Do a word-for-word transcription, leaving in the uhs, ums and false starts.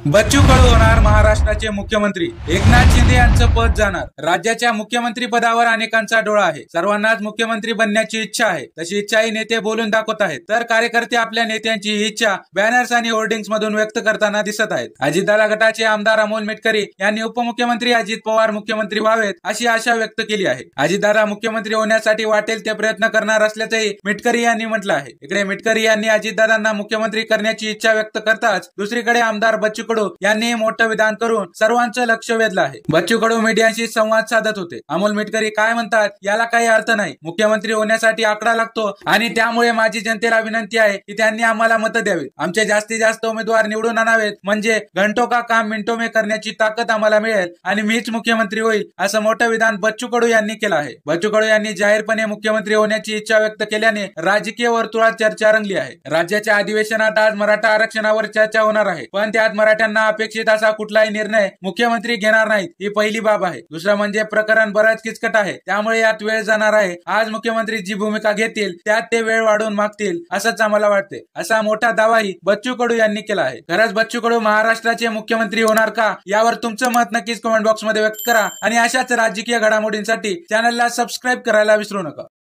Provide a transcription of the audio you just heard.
बच्चू कडू होणार महाराष्ट्राचे मुख्यमंत्री, एकनाथ शिंदे यांचं पद जाणार। राज्याच्या मुख्यमंत्री पदावर अनेकांचा डोळा आहे, सर्वांनाच मुख्यमंत्री बनण्याची इच्छा आहे। तशी इच्छाही नेते बोलून दाखवत आहेत, तर कार्यकर्ते आपल्या नेत्यांची ही इच्छा बॅनर्स आणि होर्डिंग्स मधून व्यक्त करताना दिसत आहेत। अजितदादा गटाचे आमदार अमोल मिटकरी यांनी उपमुख्यमंत्री अजित पवार मुख्यमंत्री व्हावेत अशी आशा व्यक्त केली आहे। अजितदादा मुख्यमंत्री होण्यासाठी वाटेल ते प्रयत्न करणार असल्याचंही मिटकरी यांनी म्हटलं आहे। इकडे मिटकरी यांनी अजितदादांना मुख्यमंत्री करण्याची इच्छा व्यक्त करताच दुसरीकडे आमदार बच्चू कडू यांनी मोठं विधान करून सर्वांचं लक्ष वेधलं आहे। बच्चू कडू मीडियाशी संवाद साधत होते। अमोल मिटकरी काय म्हणतात याला काही अर्थ नाही, मुख्यमंत्री होण्यासाठी आकडा लागतो आणि त्यामुळे माझी जनतेला विनंती आहे की त्यांनी आम्हाला मतं द्यावीत, आमचे जास्तीत जास्त उमेदवार निवडून आणावेत, म्हणजे घंटो का काम मिनिटो में करण्याची ताकद आम्हाला मिळेल आणि मीच मुख्यमंत्री होईल, असं मोठं विधान बच्चू कडू यांनी केलं आहे। बच्चू कडू यांनी जाहीरपणे मुख्यमंत्री होण्याची इच्छा व्यक्त केल्याने राजकीय वर्तुळात चर्चा रंगली आहे। राज्याच्या अधिवेशनात आज मराठा आरक्षणावर चर्चा होणार आहे, पण त्यात मराठ्यांना अपेक्षित असा कुठलाही निर्णय मुख्यमंत्री घेणार नाहीत, ही पहिली बाब आहे। दुसरं म्हणजे प्रकरण बरंच किचकट आहे, त्यामुळे यात वेळ जाणार आहे। आज मुख्यमंत्री जी भूमिका घेतील त्यात ते वेळ वाढवून मागतील असंच आम्हाला वाटते, असा मोठा दावाही बच्चू कडू यांनी केला आहे। खरंच बच्चू कडू महाराष्ट्राचे मुख्यमंत्री होणार का, यावर तुमचं मत नक्कीच कमेंट बॉक्स मध्ये व्यक्त करा आणि अशाच राजकीय घडामोडींसाठी चॅनलला सबस्क्राईब करायला विसरू नका।